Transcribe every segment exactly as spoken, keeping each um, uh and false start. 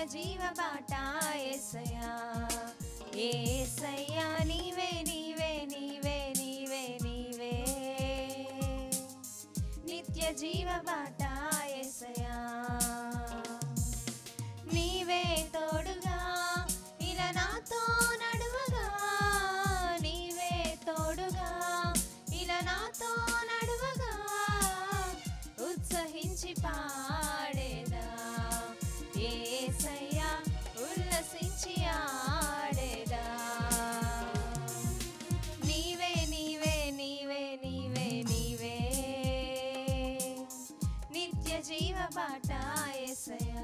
జీవ బాట యేసయ్యా యేసయ్యా నీవే నీవే నీవే నీవే నీవే నిత్య జీవ బాట యేసయ్యా నీవే తోడుగా ఇలా నాతో నడువగా నీవే తోడుగా ఇలా నాతో నడువగా ఉత్సహించి పాడేదా యేసయ్యా ఉల్లసించి ఆడేదా నీవే నీవే నీవే నీవే నీవే నిత్య జీవ బాట యేసయ్యా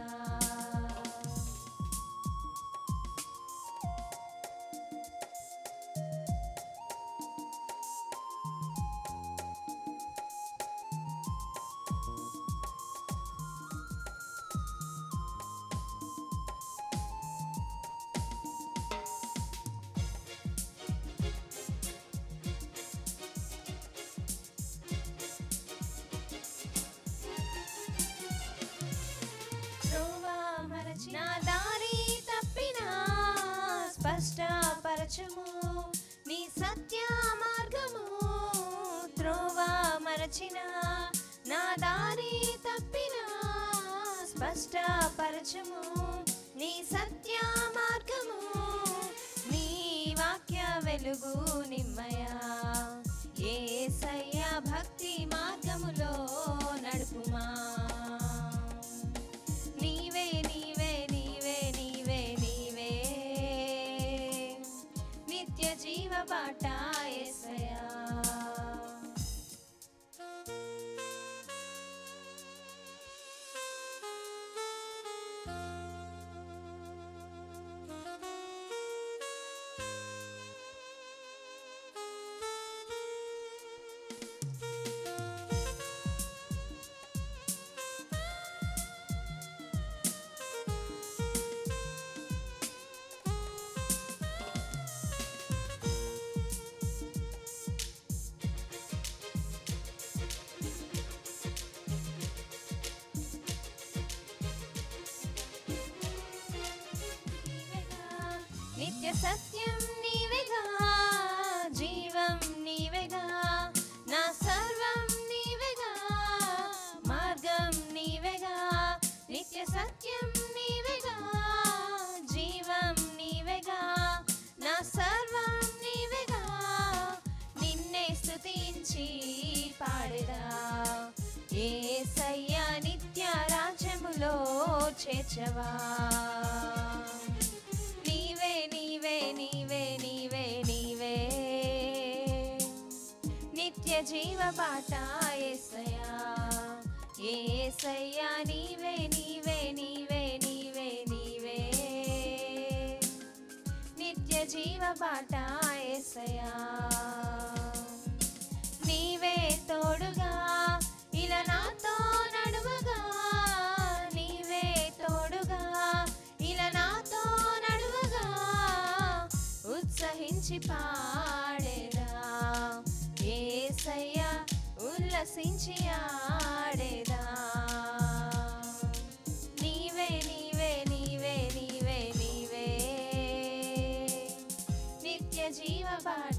నా దారి తప్పినా స్పష్టపరచుము నీ సత్య మార్గము త్రోవ మరచిన నా దారి తప్పినా స్పష్టపరచుము నీ సత్య మార్గము నీ వాక్య వెలుగు నిమ్మయా యేసయ్యా భక్తి మార్గములో నడుపుమా జీవ బాట యేసయ్యా నిత్య సత్యం నీవేగా జీవం నీవేగా నా సర్వం నీవేగా మార్గం నీవేగా నిత్య సత్యం నీవేగా జీవం నీవేగా నా సర్వం నీవేగా నిన్నే స్తుతించి పాడేదా యేసయ్యా నిత్య రాజ్యములో చేర్చవా నీవే నీవే నీవే నీవే నిత్య జీవ బాట యేసయ్యా యేసయ్యా నీవే నీవే నీవే నీవే నీవే నిత్య జీవ బాట యేసయ్యా నీవే తోడుగా ఇలా నాతో నడువగా నీవే తోడుగా ఇలా నాతో ఉత్సహించి పాడేదా యేసయ్యా ఉల్లసించి ఆడేదా నీవే నీవే నీవే నీవే నీవే నిత్య జీవ బాట